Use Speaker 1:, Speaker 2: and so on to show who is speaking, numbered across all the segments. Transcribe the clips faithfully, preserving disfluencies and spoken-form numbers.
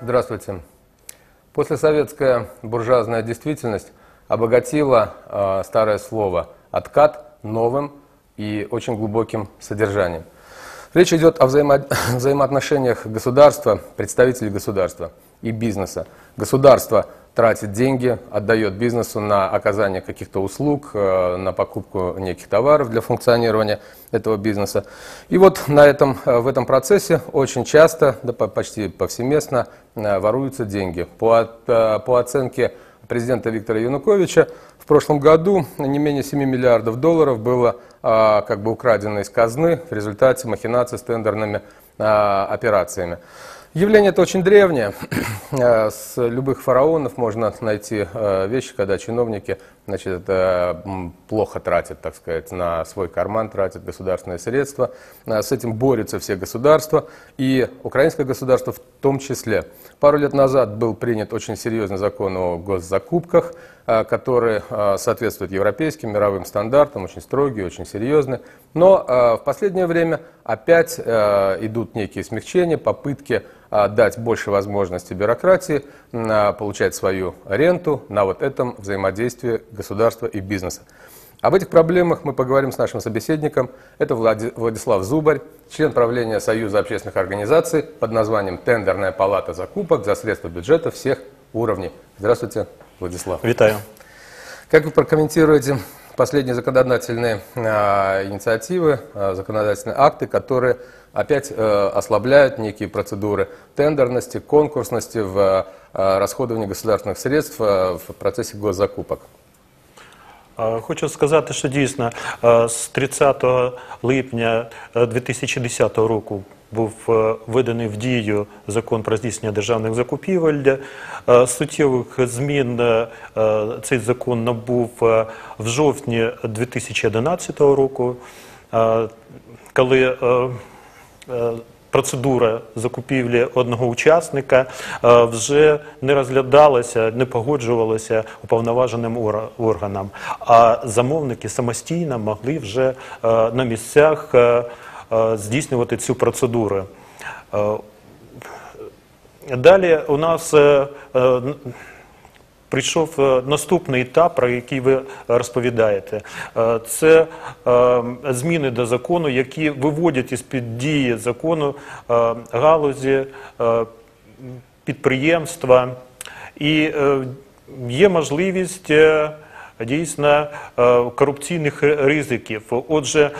Speaker 1: Здравствуйте. Послесоветская буржуазная действительность обогатила э, старое слово «откат» новым и очень глубоким содержанием. Речь идет о взаимо... взаимоотношениях государства, представителей государства и бизнеса. Государство тратит деньги, отдает бизнесу на оказание каких-то услуг, на покупку неких товаров для функционирования этого бизнеса. И вот на этом, в этом процессе очень часто, да почти повсеместно, воруются деньги. По, по оценке президента Виктора Януковича, в прошлом году не менее семи миллиардов долларов было а, как бы украдено из казны в результате махинаций с тендерными а, операциями. Явление это очень древнее. С любых фараонов можно найти вещи, когда чиновники, значит, плохо тратят, так сказать, на свой карман, тратят государственные средства. С этим борются все государства, и украинское государство в том числе. Пару лет назад был принят очень серьезный закон о госзакупках, который соответствует европейским, мировым стандартам, очень строгий, очень серьезный. Но в последнее время опять идут некие смягчения, попытки дать больше возможностей бюрократии получать свою ренту на вот этом взаимодействии государства и бизнеса. Об этих проблемах мы поговорим с нашим собеседником. Это Владислав Зубарь, член правления Союза общественных организаций под названием «Тендерная палата закупок за средства бюджета всех уровней». Здравствуйте, Владислав.
Speaker 2: Витаю.
Speaker 1: Как вы прокомментируете последние законодательные а, инициативы, а, законодательные акты, которые опять а, ослабляют некие процедуры тендерности, конкурсности в а, расходовании государственных средств а, в процессе госзакупок?
Speaker 2: Хочу сказати, що дійсно з тридцятого липня дві тисячі десятого року був введений в дію закон про здійснення державних закупівель. Суттєвих змін цей закон набув в жовтні дві тисячі одинадцятого року, коли процедура закупівлі одного учасника вже не розглядалася, не погоджувалася уповноваженим органам, а замовники самостійно могли вже на місцях здійснювати цю процедуру. Далі у нас прийшов наступний етап, про який ви розповідаєте. Це зміни до закону, які виводять із-під дії закону галузі, підприємства. І є можливість дійсно корупційних ризиків. Отже,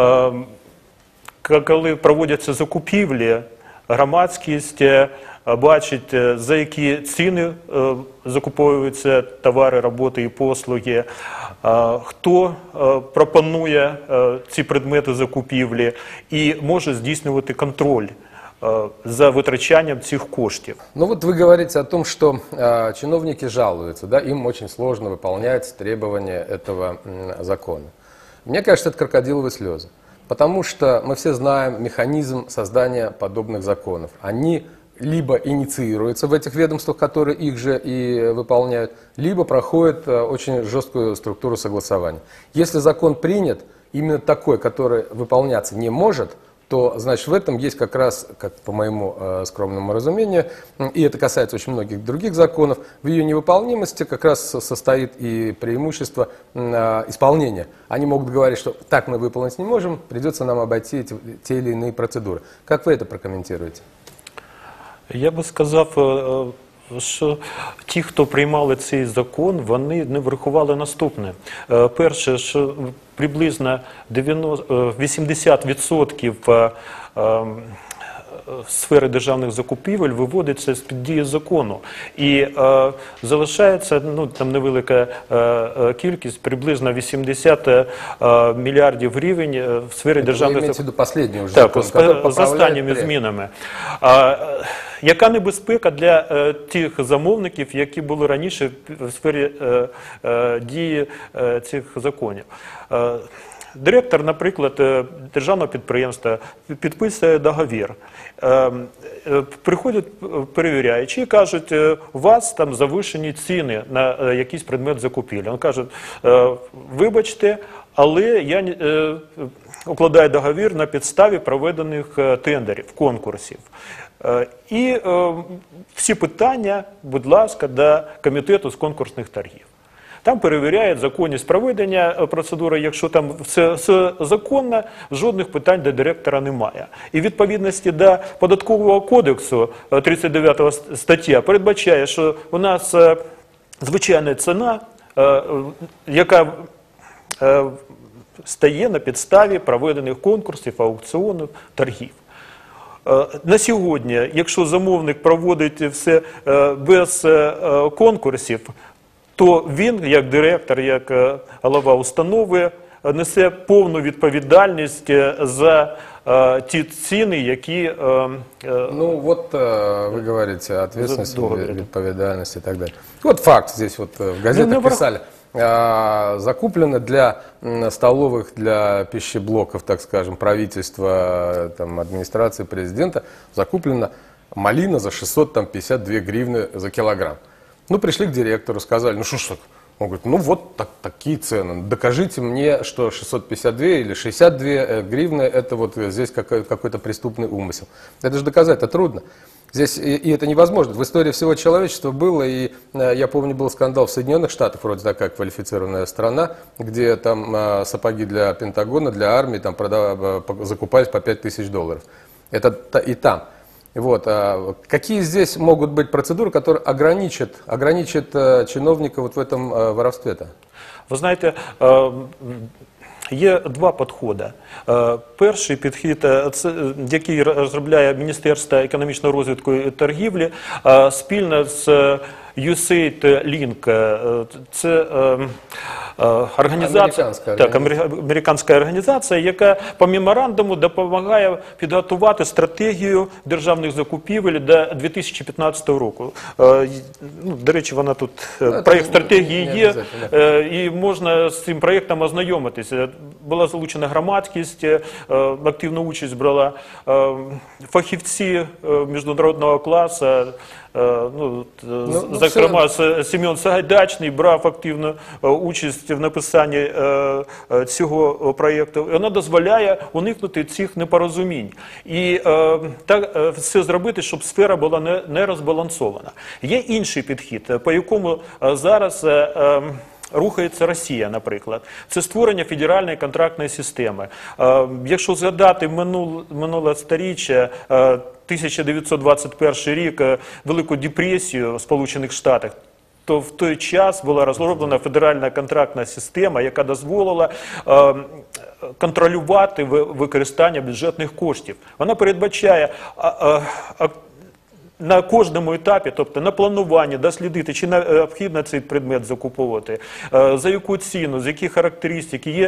Speaker 2: коли проводяться закупівлі, громадськість бачить, за які ціни закуповуються товари, роботи і послуги, хто пропонує ці предмети закупівлі і може здійснювати контроль за витрачанням цих коштів.
Speaker 1: Ну вот вы говорите о том, что э, чиновники жалуются, да, им очень сложно выполнять требования этого э, закона. Мне кажется, это крокодиловые слезы. Потому что мы все знаем механизм создания подобных законов. Они либо инициируются в этих ведомствах, которые их же и выполняют, либо проходят очень жесткую структуру согласования. Если закон принят, именно такой, который выполняться не может, то, значит, в этом есть как раз, как по моему э, скромному разумению, и это касается очень многих других законов, в ее невыполнимости как раз состоит и преимущество э, исполнения. Они могут говорить, что так мы выполнить не можем, придется нам обойти эти, те или иные процедуры. Как вы это прокомментируете?
Speaker 2: Я би сказав, що ті, хто приймали цей закон, вони не врахували наступне. Перше, що приблизно вісімдесят відсотків сфери державних закупівель виводиться з-під дії закону. І е, залишається, ну, там невелика е, кількість, приблизно вісімдесят е, мільярдів гривень в сфері
Speaker 1: Це
Speaker 2: державних
Speaker 1: закупівель.
Speaker 2: Так, з, з останніми змінами. А, яка небезпека для е, тих замовників, які були раніше в сфері е, е, дії е, цих законів? Е, Директор, наприклад, державного підприємства підписує договір. Приходять перевіряючі і кажуть, у вас там завищені ціни на якийсь предмет закупівлі. Він каже, вибачте, але я е, укладаю договір на підставі проведених е, тендерів, конкурсів. Е, і е, всі питання, будь ласка, до комітету з конкурсних торгів. Там перевіряють законність проведення процедури, якщо там все, все законно, жодних питань до директора немає. І відповідності до Податкового кодексу, тридцять дев'ята стаття, передбачає, що у нас е, звичайна ціна, е, яка е, стає на підставі проведених конкурсів, аукціонів, торгів. На сьогодні, якщо замовник проводить все без конкурсів, то він, як директор, як голова установи, несе повну відповідальність за ті ціни, які...
Speaker 1: Ну вот вы говорите ответственность, відповідальность и так далее. Вот факт здесь вот в газетах писали. Закуплено для столовых, для пищеблоков, так скажем, правительства, там, администрации президента, закуплена малина за шестьсот пятьдесят две гривны за килограмм. Ну, пришли к директору, сказали, ну что ж так? Он говорит, ну вот так, такие цены. Докажите мне, что шестьсот пятьдесят две или шестьдесят две гривны, это вот здесь какой-то преступный умысел. Это же доказать-то трудно. Здесь и, и это невозможно. В истории всего человечества было, и я помню, был скандал в Соединенных Штатах, вроде такая квалифицированная страна, где там а, сапоги для Пентагона, для армии там продав, закупались по пять тысяч долларов. Это и там. Вот. А какие здесь могут быть процедуры, которые ограничат, ограничат а, чиновника вот в этом а, воровстве-то?
Speaker 2: Вы знаете, а... Є два підходи. Перший підхід, який розробляє Міністерство економічного розвитку і торгівлі спільно з ю ес ей ай ді Link. Це організація,
Speaker 1: американська,
Speaker 2: так, американська організація, яка по меморандуму допомагає підготувати стратегію державних закупівель до дві тисячі п'ятнадцятого року. Ну, до речі, вона тут,
Speaker 1: це
Speaker 2: проєкт стратегії є,
Speaker 1: не
Speaker 2: і можна з цим проєктом ознайомитися. Була залучена громадськість, активну участь брала фахівці міжнародного класу. Ну, ну, зокрема, ну, Семен Сагайдачний брав активну участь в написанні цього проєкту. Вона дозволяє уникнути цих непорозумінь. І так все зробити, щоб сфера була не, не розбалансована. Є інший підхід, по якому зараз рухається Росія, наприклад. Це створення федеральної контрактної системи. Якщо згадати минуле, минуле сторіччя, тисяча дев'ятсот двадцять перший рік, Велику депресію в Сполучених Штатах, то в той час була розроблена федеральна контрактна система, яка дозволила е, контролювати використання бюджетних коштів. Вона передбачає е, е, на кожному етапі, тобто на плануванні, дослідити, чи необхідно цей предмет закуповувати, за яку ціну, з які характеристики, є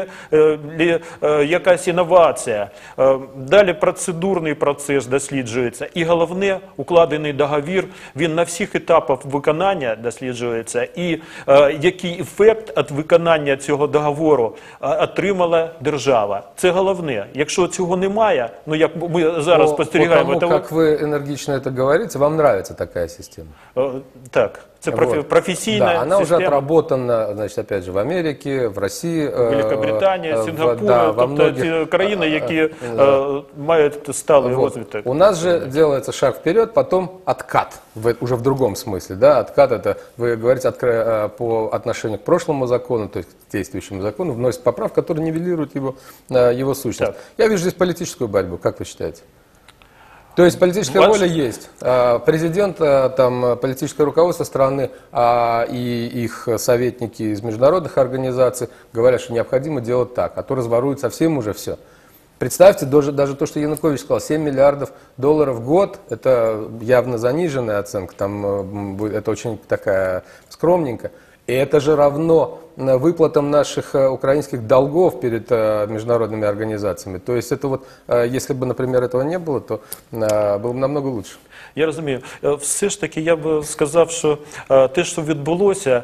Speaker 2: якась інновація. Далі процедурний процес досліджується. І головне, укладений договір, він на всіх етапах виконання досліджується. І який ефект від виконання цього договору отримала держава. Це головне. Якщо цього немає, ну як ми зараз спостерігаємо...
Speaker 1: По тому, як ви енергічно це говорите, вам нравится такая система?
Speaker 2: Так, это вот. Профессийная
Speaker 1: да, она
Speaker 2: система.
Speaker 1: уже отработана, значит, опять же, в Америке, в России,
Speaker 2: Великобритании,
Speaker 1: э,
Speaker 2: Сингапуре,
Speaker 1: да, во
Speaker 2: тобто
Speaker 1: многих...
Speaker 2: ті країни, які
Speaker 1: э,
Speaker 2: э, мають сталий
Speaker 1: вот.
Speaker 2: розвиток.
Speaker 1: У нас же делается шаг вперед, потом откат, в, уже в другом смысле, да, откат это, вы говорите, откро, по отношению к прошлому закону, то есть к действующему закону, вносит поправки, которые нивелируют его, его сущность. Так. Я вижу здесь политическую борьбу, как вы считаете? То есть политическая воля есть. Президент, там, политическое руководство страны и их советники из международных организаций говорят, что необходимо делать так, а то разворуют совсем уже все. Представьте, даже, даже то, что Янукович сказал, семь миллиардов долларов в год, это явно заниженная оценка, там, это очень такая скромненькая. И это же равно выплатам наших украинских долгов перед международными организациями. То есть это вот, если бы, например, этого не было, то было бы намного лучше.
Speaker 2: Я розумію. Все ж таки, я б сказав, що те, що відбулося,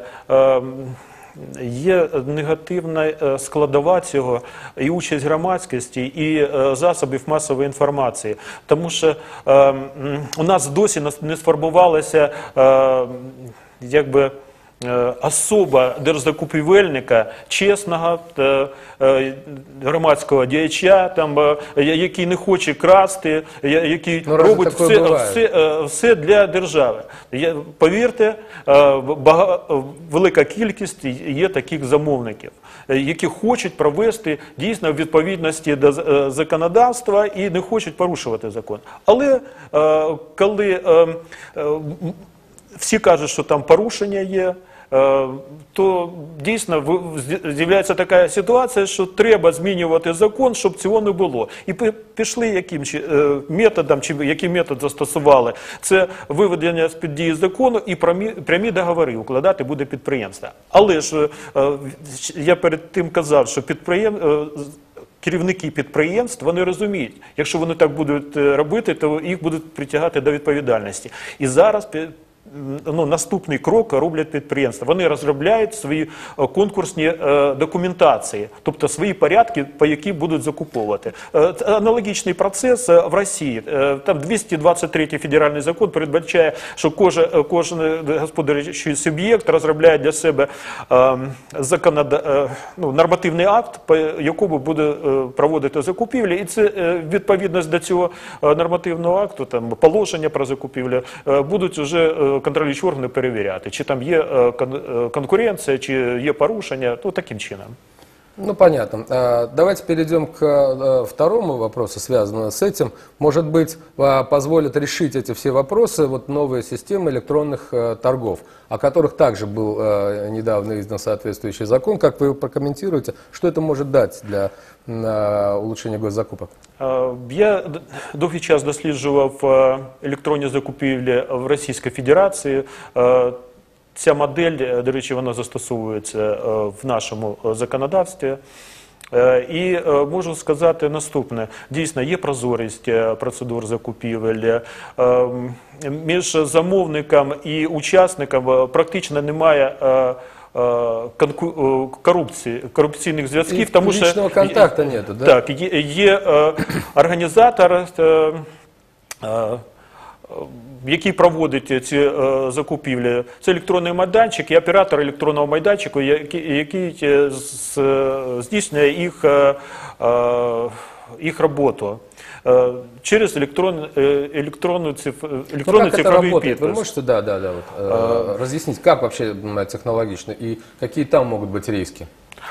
Speaker 2: є негативна складова цього і участь громадськості, і засобів масової інформації. Тому що у нас досі не сформувалося, якби, особа держзакупівельника, чесного е, е, громадського діяча, там, е, який не хоче красти, я- який
Speaker 1: Ну, разве
Speaker 2: робить
Speaker 1: такое
Speaker 2: все,
Speaker 1: буває?
Speaker 2: все, е, все для держави. Я, повірте, е, бага, велика кількість є таких замовників, е, які хочуть провести дійсно в відповідності до е, законодавства і не хочуть порушувати закон. Але е, коли е, е, м- всі кажуть, що там порушення є, е, то дійсно в- з- з'являється така ситуація, що треба змінювати закон, щоб цього не було. І пи- пішли яким чи- е, методом, чи який метод застосували. Це виведення з-під дії закону і прямі, прямі договори укладати буде підприємство. Але ж е, я перед тим казав, що підприєм... е, керівники підприємств, вони розуміють, якщо вони так будуть е, робити, то їх будуть притягати до відповідальності. І зараз пі- ну, наступний крок роблять підприємства. Вони розробляють свої е, конкурсні е, документації, тобто свої порядки, по які будуть закуповувати. Е, це аналогічний процес е, в Росії. Е, там двісті двадцять третій федеральний закон передбачає, що кожен, кожен господарюючий суб'єкт розробляє для себе е, законода, е, ну, нормативний акт, по якому буде е, проводити закупівлі. І це е, відповідність до цього е, нормативного акту, там, положення про закупівлю, е, будуть вже е, контролюючі органи перевіряти, чи там є е, кон- е, конкуренція, чи є порушення, ну таким чином.
Speaker 1: Ну, понятно. А, Давайте перейдем к э, второму вопросу, связанному с этим. Может быть, а, позволит решить эти все вопросы вот новая система электронных э, торгов, о которых также был э, недавно издан соответствующий закон. Как вы прокомментируете, что это может дать для э, улучшения госзакупок?
Speaker 2: Е, Я д- довгий час досліджував е, електронні закупівлі в Російській Федерації. Е, Ця модель, е, до речі, вона застосовується е, в нашому е, законодавстві. Е, І е, можу сказати наступне. Дійсно, є прозорість е, процедур закупівель. Е, Між замовником і учасником е, практично немає е, е, конку- е, корупції, корупційних зв'язків,
Speaker 1: І
Speaker 2: тому що
Speaker 1: лічного контакту нету, да?
Speaker 2: Так, є, є е, організатор, е, е, який проводить ці е, закупівлі. Це електронний майданчик і оператор електронного майданчику, який, який е, з- е, здійснює їх, е, е, їх роботу е, через електрон, е, електронну циф,
Speaker 1: Ну,
Speaker 2: електронний
Speaker 1: как это
Speaker 2: цифровий
Speaker 1: работает? Вы
Speaker 2: підпис.
Speaker 1: можете, да, да, да, вот, э, разъяснить, как вообще м, технологично и какие там могут быть риски?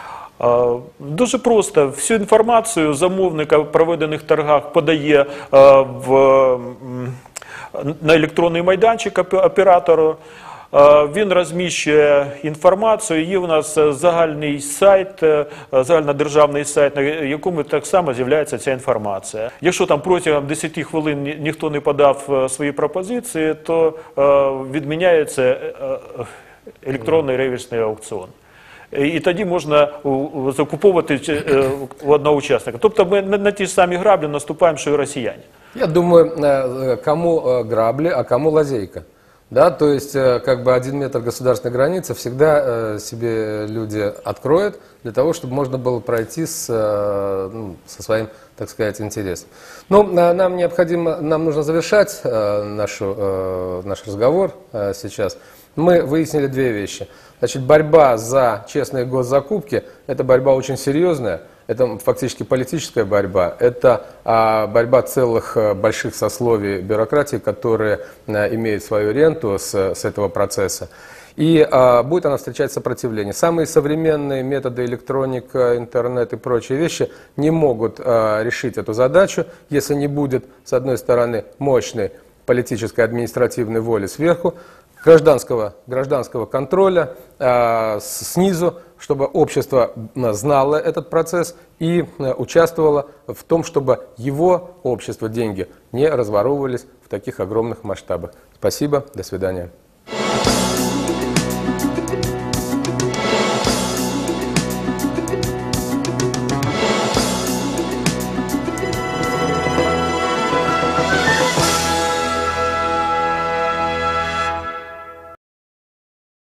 Speaker 2: Е, Дуже просто. Всю інформацію замовника в проведених торгах подає е, в, м, на електронний майданчик опе- оператору. Е, Він розміщує інформацію. Є у нас е, загальний сайт, е, загальнодержавний сайт, на якому так само з'являється ця інформація. Якщо там протягом десяти хвилин ні- ніхто не подав е, свої пропозиції, то е, відміняється е, е, електронний реверсний аукціон. І тоді можна у- у- закуповувати чи- е, у одного учасника. Тобто ми на, на ті ж самі граблі наступаємо, що і росіяни.
Speaker 1: Я думаю, э, кому э, грабли, а кому лазейка. Да, то есть, э, как бы один метр государственной границы всегда э, себе люди откроют для того, чтобы можно было пройти с, э, ну, со своим, так сказать, интересом. Но э, нам необходимо, нам нужно завершать э, нашу, э, наш разговор э, сейчас. Мы выяснили две вещи. Значит, борьба за честные госзакупки – это борьба очень серьезная. Это фактически политическая борьба, это а, борьба целых а, больших сословий бюрократии, которые а, имеют свою ренту с, с этого процесса. И а, будет она встречать сопротивление. Самые современные методы электроника, интернет и прочие вещи не могут а, решить эту задачу, если не будет, с одной стороны, мощной политической административной воли сверху, гражданского, гражданского контроля э, снизу, чтобы общество знало этот процесс и э, участвовало в том, чтобы его общество, деньги, не разворовывались в таких огромных масштабах. Спасибо, до свидания.